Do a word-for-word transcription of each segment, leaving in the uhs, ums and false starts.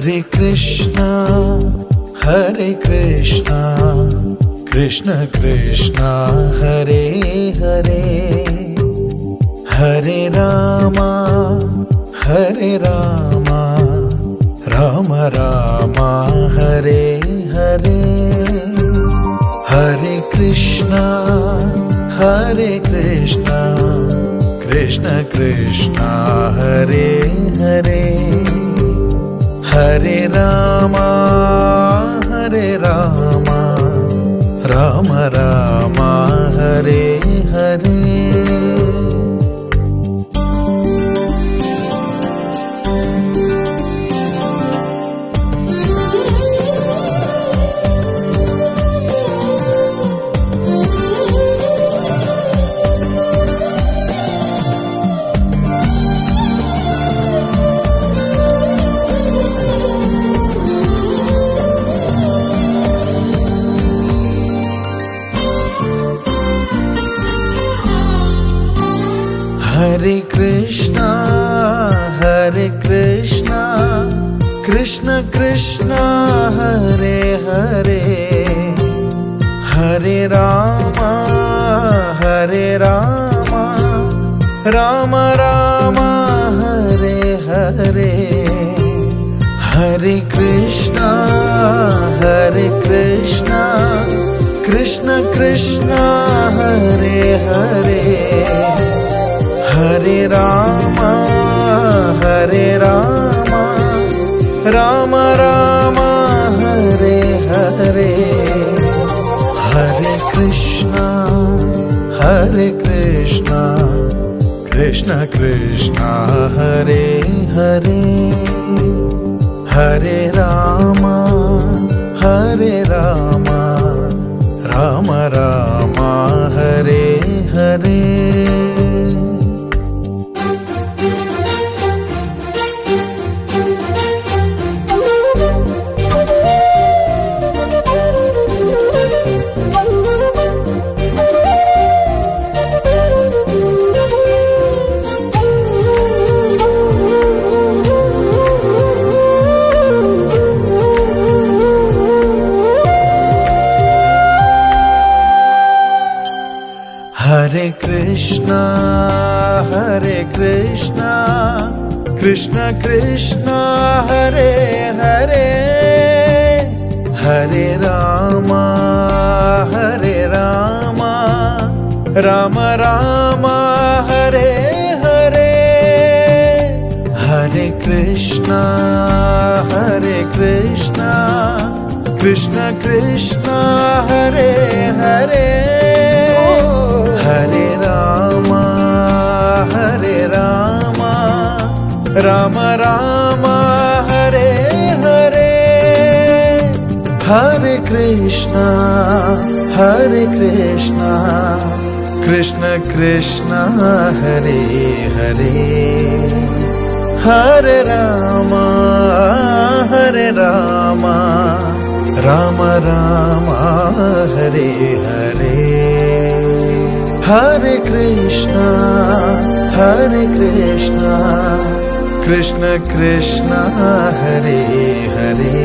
Hare Krishna, Hare Krishna, Krishna Krishna, Hare Hare, Hare Rama, Hare Rama, Rama Rama, Hare Hare, Hare Krishna, Hare Krishna, Krishna Krishna, Hare Hare, Hare Rama, Hare Rama, Rama Rama, Hare Hare. Hare Krishna, Hare Krishna, Krishna Krishna, Hare Hare, Hare Rama, Hare Rama, Rama Rama, Hare Hare, Hare Krishna, Hare Krishna, Krishna Krishna, Hare Hare, Hare Rama, Hare Rama, Rama Rama, Hare Hare, Hare Krishna, Hare Krishna, Krishna Krishna, Hare Hare, Hare Rama, Hare Rama, Rama Rama, Hare Hare. Hare Krishna, Hare Krishna, Krishna Krishna, Hare Hare, Hare Rama, Hare Rama, Rama Rama, Hare Hare, Hare Krishna, Hare Krishna, Krishna Krishna, Hare Hare, Hare Rama, Hare Rama, Rama Rama, Hare Hare, Hare Krishna, Hare Krishna, Krishna Krishna, Hare Hare, Hare Rama, Hare Rama, Rama Rama, Hare Hare, Hare Krishna, Hare Krishna, Krishna Krishna, Hare Hare,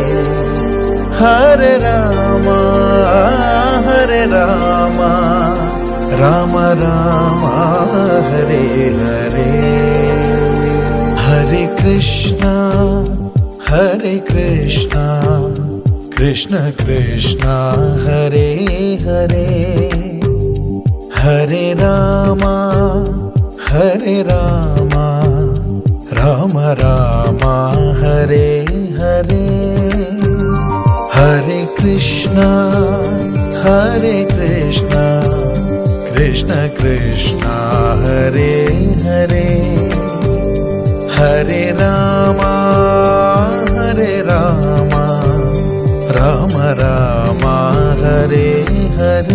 Hare Rama, Hare Rama, Rama Rama, Hare Hare, Hare Krishna, Hare Krishna, Krishna Krishna, Hare Hare, Hare Rama, Hare Rama, Rama Rama, Hare Hare, Hare Krishna, Hare Krishna, Krishna Krishna, Hare Hare, Hare Rama, Hare Rama, Rama Rama, Hare Hare.